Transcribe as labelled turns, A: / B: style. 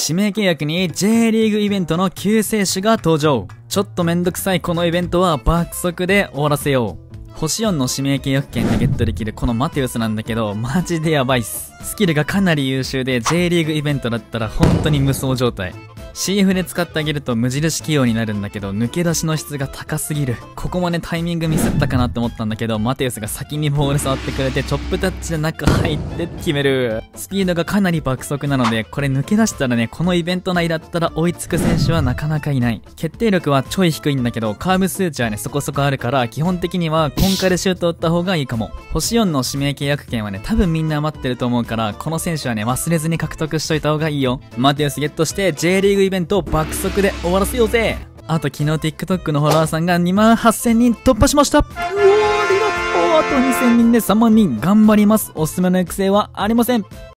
A: 指名契約に J リーグイベントの救世主が登場。ちょっとめんどくさいこのイベントは爆速で終わらせよう。星4の指名契約権でゲットできるこのマテウスなんだけど、マジでやばいっす。スキルがかなり優秀で J リーグイベントだったら本当に無双状態。CF で使ってあげると無印起用になるんだけど、抜け出しの質が高すぎる。ここまでタイミングミスったかなって思ったんだけど、マテウスが先にボール触ってくれてチョップタッチで中入って決める。スピードがかなり爆速なので、これ抜け出したらね、このイベント内だったら追いつく選手はなかなかいない。決定力はちょい低いんだけど、カーブ数値はねそこそこあるから、基本的にはコンカでシュート打った方がいいかも。星4の指名契約権はね多分みんな余ってると思うから、この選手はね忘れずに獲得しといた方がいいよ。マテウスゲットして J リーグイベントを爆速で終わらせようぜ。あと昨日 TikTok のフォロワーさんが28,000人突破しました。うおー、ありがとう。あと2000人で3万人頑張ります。おすすめの育成はありません。